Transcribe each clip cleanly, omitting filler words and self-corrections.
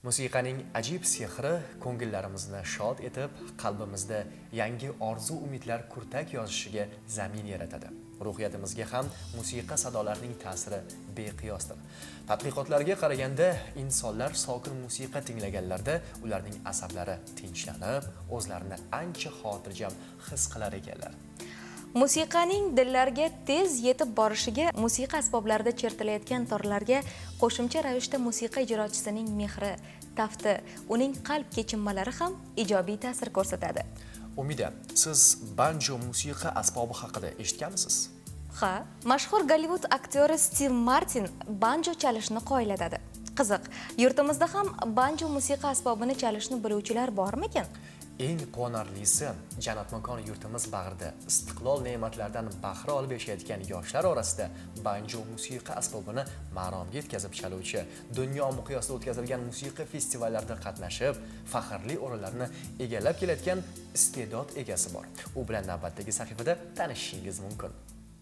Musiqaning ajib sehri ko'ngillarimizni shod etib, qalbimizda yangi orzu-umidlar kurtak yozishiga zamin yaratadi. Ruhiyatimizga ham musiqa sadolarining ta'siri beqiyosdir. Tadqiqotlarga qaraganda, insonlar sokin musiqa tinglaganlarda ularning asablari tinchlanib, o'zlarini ancha xotirjam his qilar ekanlar. Musiqaning dillarga tez yetib borishiga, musiqa asboblarida chertilayotgan torlarga qo'shimcha ravishda musiqa ijrochisining mehri, tafti, uning qalb kechinmalari ham ijobiy ta'sir ko'rsatadi. Umida, siz banjo musiqa asbobi haqida eshitganmisiz? Ha, mashhur Gollivud aktyori Steve Martin banjo chalishni qo'llatadi. Qiziq, yurtimizda ham banjo musiqa asbobini chalishni biluvchilar bormikan? Eng quvonarlisi, jannatmakon yurtimiz bag'rida istiqlol ne'matlaridan bahra olib yashayotgan yoshlar orasida banjo musiqa asbobini maromga yetkazib chaluvchi, dunyo miqyosida o'tkazilgan musiqa festivallarida qatnashib, faxrli o'rinlarni egallab kelayotgan iste'dod egasi bor. U bilan navbatdagi sahifada tanishishingiz mumkin.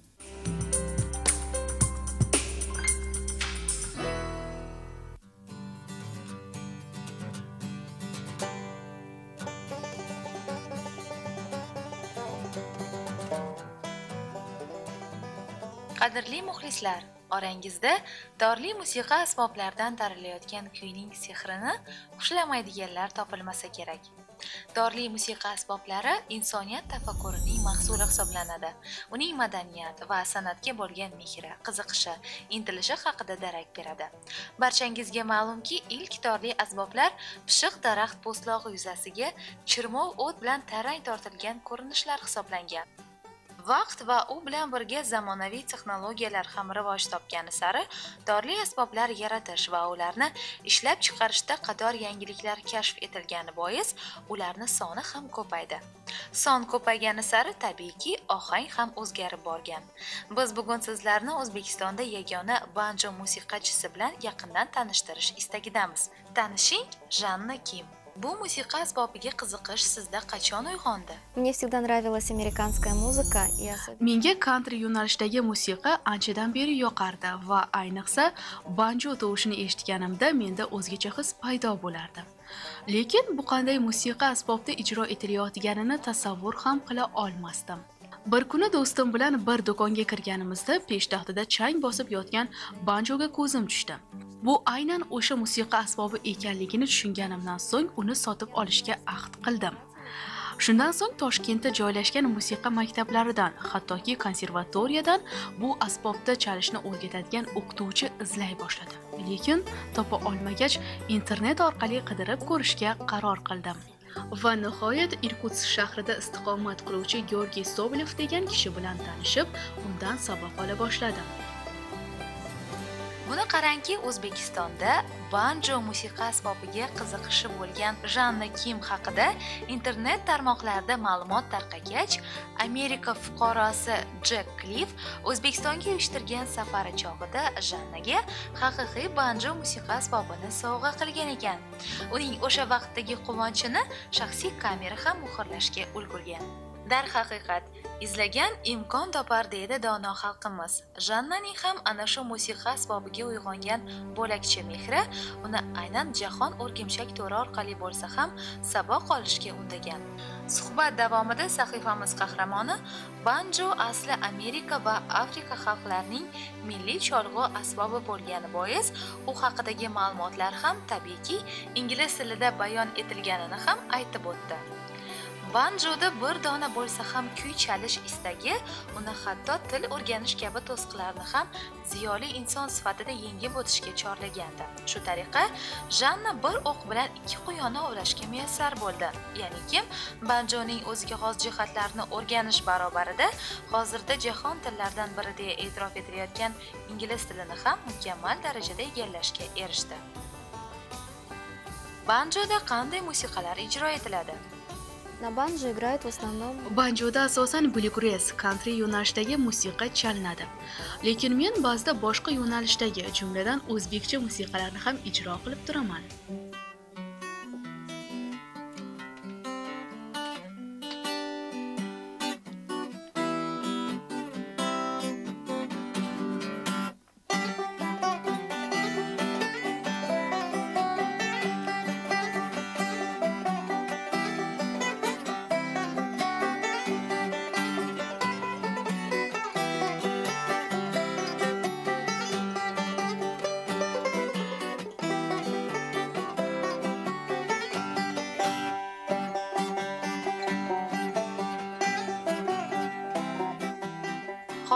Qadrli muxlislar, orangizda dorli musiqa asboblaridan tarilayotgan kuyning sehrini xushlamaydiganlar topilmasa kerak. Dorli musiqa asboblari insoniyat tafakkurining mahsuli hisoblanadi. Uning madaniyat va san'atga bo'lgan mehri, qiziqishi, intilishi haqida darak beradi. Barchangizga ma'lumki, ilk dorli asboblar pishiq daraxt po'stlog'i yuzasiga chirmov o't bilan tarang tortilgan ko'rinishlar hisoblangan. Vaqt va u bilan birga zamonaviy texnologiyalar ham rivoj topgani sari dorli asboblar yaratish va ularni ishlab chiqarishda qator yangiliklar kashf etilgani bois ularni soni ham ko'paydi. Son ko'paygani sari tabiiyki ohang ham o'zgarib borgan. Biz bugun sizlarni O'zbekistonda yagona banjo musiqachisi bilan yaqindan tanishtirish istagidamiz. Tanishing, Janna Kim. Bu musiqa asbobiga qiziqish sizda qachon uyg'ondi? Мне всегда нравилась американская музыка. Menga country yo'nalishdagi musiqa anchadan beri yoqardi va ayniqsa banjo tovushini eshitganimda menda o'zgacha his paydo bo'lardi. Lekin bu qanday musiqa asbobda ijro etilayotganini tasavvur ham qila olmasdim. Bir kuni do'stim bilan bir do'konga kirganimizda peshtaxtida chang bosib yotgan banjoga ko'zim tushdi. Bu aynan o'sha musiqa asbobi ekanligini tushunganimdan so'ng uni sotib olishga ahd qildim. Shundan so'ng Toshkentda joylashgan musiqa maktablaridan, hattoki konservatoriyadan bu asbobda chalishni o'rgatadigan o'qituvchi izlay boshladim. Lekin topa olmagach, internet orqali qidirib ko'rishga qaror qildim. Va nihoyat Irkutsk shahrida istiqomat qiluvchi Georgiy Sobolev degan kishi bilan tanishib, undan saboq ola boshladim. Buni qarangki, O'zbekistonda banjo musiqa asbobiga qiziqishi bo'lgan Janna Kim haqida internet tarmoqlarida ma'lumot tarqagach, Amerika fuqarosi Jack Cliff O'zbekistonga uyushtirgan safari chog'ida Jannaga haqiqiy banjo musiqa asbobini sovg'a qilgan ekan. Uning o'sha vaqtdagi quvonchini shaxsiy kamera ham muhrlashga ulgurgan. Darhaqiqat, izlagan imkon topar deydi dono xalqimiz. Jannaning ham ana shu musiqa asbobiga uyg'ongan bo'lakcha mehri uni aynan jahon o'rgimchak to'ri orqali bo'lsa ham saboq olishga undagan. Suhbat davomida sahifamiz qahramoni banjo asli Amerika va Afrika xalqlarining milliy cholg'u asbobi bo'lgani bois, u haqidagi ma'lumotlar ham tabiiyki ingliz tilida bayon etilganini ham aytib o'tdi. Banjoda bir dona bo'lsa ham kuy chalish istagi uni hatto til o'rganish kabi to'siqlarni ham ziyoli inson sifatida yengib o'tishga chorlagandi. Shu tariqa Janna bir o'q bilan ikki quyonni ovlashga muyassar bo'ldi. Ya'ni kim banjoning o'ziga xos jihatlarini o'rganish barobarida hozirda jahon tillaridan biri deya e'tirof etilayotgan ingliz tilini ham mukammal darajada egallashga erishdi. Banjoda qanday musiqalar ijro etiladi? На банджо играют в основном... Banjoda asosan bluegrass, country yo'nalishdagi musiqa chalinadi. Lekin men ba'zida boshqa yo'nalishdagi, jumladan o'zbekcha musiqalarni ham ijro qilib turaman.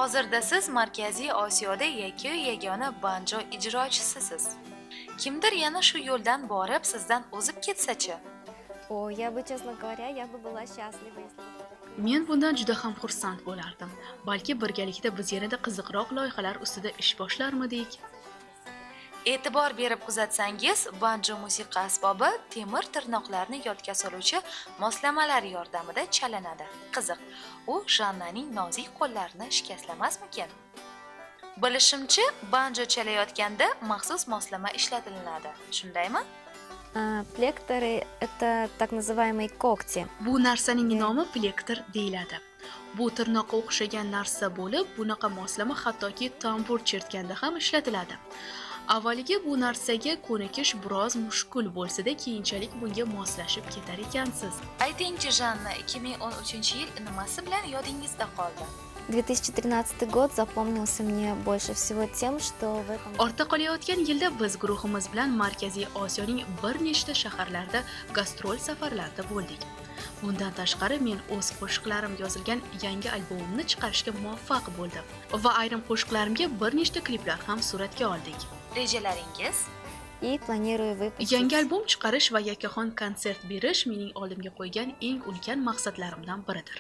Hozirda siz Markaziy Osiyoda yagona banjo ijrochisiz. Kimdir yana shu yo'ldan borib sizdan o'zib ketsa-chi? О, я бы, честно говоря, я бы была счастлива, если бы... Men bundan juda ham xursand bo'lardim. Balki birgalikda biz yanada qiziqroq loyihalar ustida ish boshlarmidik. E'tibor berib kuzatsangiz, banjo musiqa asbobi temir tirnoqlarni yodga soluvchi moslamalar yordamida chalinadi. Qiziq, u Jannaning nozik qo'llarini shikastlamasmikin? Bilishimcha, banjo chalayotganda maxsus moslama ishlatilinadi. Shundaymi? Плекторы – это так называемые когти. Bu narsaning nomi plektor deyiladi. Bu tirnoqqa o'xshagan narsa bo'lib, bunaqa moslama hattoki tambur chertganda ham ishlatiladi. Avvaliga bu narsaga ko'nikish biroz mushkul bo'lsa-da, keyinchalik bunga moslashib ketar ekansiz. Aytingchi Janna, 2013-yil nimasi bilan yodingizda qoldi? 2013 год запомнился мне больше всего тем, что в этом... Ortda qolayotgan yilda biz guruhimiz bilan Markaziy Osiyoning bir nechta shaharlarida gastrol safarlarida bo'ldik. Bundan tashqari men o'z qo'shiqlarim yozilgan yangi albomimni chiqarishga muvaffaq bo'ldim va ayrim qo'shiqlarimga bir nechta kliplar ham suratga oldik. Rejalaringiz? И планирую выпустить... Yangi albom chiqarish va yakkaxon konsert berish mening oldimga qo'ygan eng ulkan maqsadlarimdan biridir.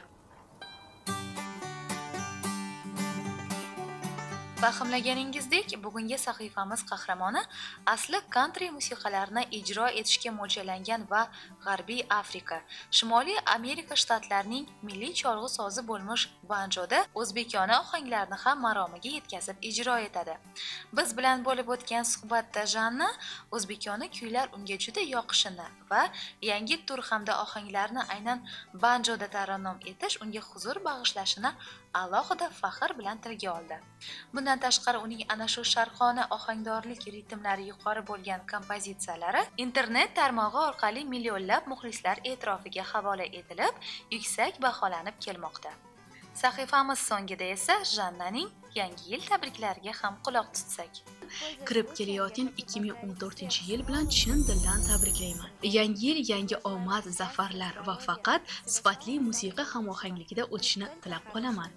Fahmlaganingizdek, bugungi sahifamiz qahramoni asli country musiqalarini ijro etishga mo'ljallangan va G'arbiy Afrika, Shimoliy Amerika shtatlarining milliy cholg'u sozi bo'lmish banjoda o'zbekona ohanglarni ham maromiga yetkazib ijro etadi. Biz bilan bo'lib o'tgan suhbatda Janna o'zbekona kuylar unga juda yoqishini va yangi tur hamda ohanglarni aynan banjoda tarannum etish unga huzur bag'ishlashini alohida faxr bilan tilga oldi. Bundan tashqari uning ana shu sharqona ohangdorlik ritmlari yuqori bo'lgan kompozitsiyalari internet tarmog'i orqali millionlab muxlislar e'tirofiga havola etilib, yuksak baholanib kelmoqda. Sahifamiz so'ngida esa Jannaning yangi yil tabriklariga ham quloq tutsak. Kirib kelayotgan 2014-yil bilan chin dildan tabriklayman. Yangi yil yangi omad, zafarlar va faqat sifatli musiqa hamohangligida o'tishini tilab qolaman.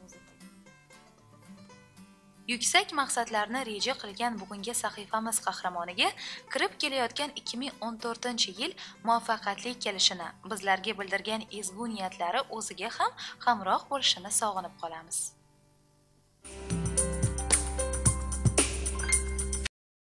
Yuksak maqsadlarni reja qilgan bugungi sahifamiz qahramoniga kirib kelayotgan 2014-yil muvaffaqiyatli kelishini, bizlarga bildirgan ezgu niyatlari o'ziga ham hamroh bo'lishini sog'inib qolamiz.